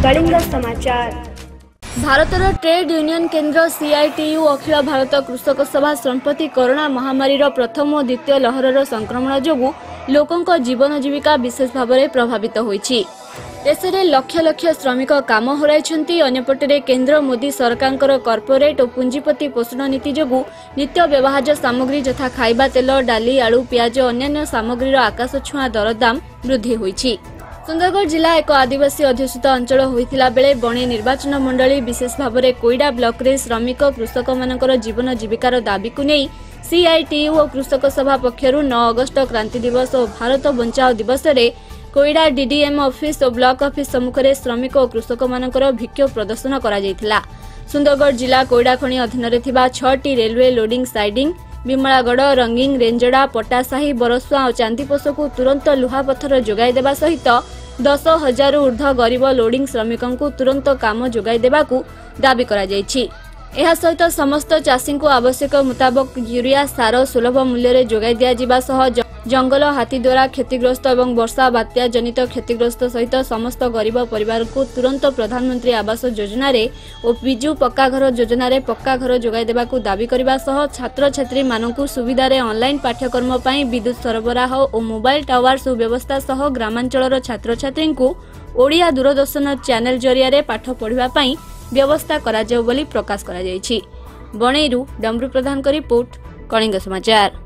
कलिंग समाचार। भारतर trade union केन्द्र सीआईटीयू अखिल भारत कृषक सभा संप्रति कोरोना महामारी प्रथम और द्वितीय लहर संक्रमण जोगु लोकों जीवन जीविका विशेष भाव में प्रभावित होइछि। देश में लक्ष लक्ष श्रमिक काम हराइछन्ति। अन्यपटे केन्द्र मोदी सरकार कॉर्पोरेट और पुंजीपति पोषण नीति जोगु नित्य व्यवहार्य सामग्री यथा खाइबा तेल, डाली, आलू, पियाज और अन्य सामग्रीर आकाश छुआ दरदाम वृद्धि होइछि। सुंदरगढ़ जिला एक आदिवासी अध्युषित अंचल होइथिला बेले बणे निर्वाचन मंडली विशेष भाव में कोईडा ब्लॉक रे श्रमिक कृषक मानकर जीवन जीविकार दाबी को नहीं सीआईटीयू और कृषक सभा पक्षरु 9 अगस्त क्रांति दिवस और भारत बंचाओ दिवस रे कोईडा डीडीएम ऑफिस और ब्लॉक ऑफिस सम्मुखें श्रमिक और कृषक मानकर विक्षोभ प्रदर्शन करा जायथिला। सुंदरगढ़ जिला कोईडा खणी अधीन रे थिबा 6टी railway loading siding Bimlagarh, Ranging, Renjda, Patasahi, Barsua और चांदीपोष को तुरंत लुहा पत्थर जोगाई देबा सहित 10,000 ऊर्ध्व गरीब लोडिंग श्रमिकों को तुरंत काम जोगाई देबाकू दाबी करा जायछि। एहा सहित समस्त चाषी को आवश्यक मुताबक यूरिया सार सुलभ मूल्य रे जोगाई दिया जिबा सह जंगल हाथी द्वारा क्षतिग्रस्त और वर्षा बात्या जनित क्षतिग्रस्त सहित समस्त गरीब परिवार को तुरंत प्रधानमंत्री आवास योजना रे और बिजू पक्का घर योजना रे पक्का घर जोगाई देबाकू दाबी करबा सह छात्र छात्री मानकू सुविधा रे ऑनलाइन पाठ्यक्रम पई विद्युत सरबराह और मोबाइल टावर सुव्यवस्था सह ग्रामांचलर छात्र छात्री को ओडिया दूरदर्शन चैनल जरिया रे पाठ पढ़िबा पई व्यवस्था करा जाउ बोली प्रकाश करा जायछि। बणेरू डमरू प्रधान को रिपोर्ट, कलिंग समाचार।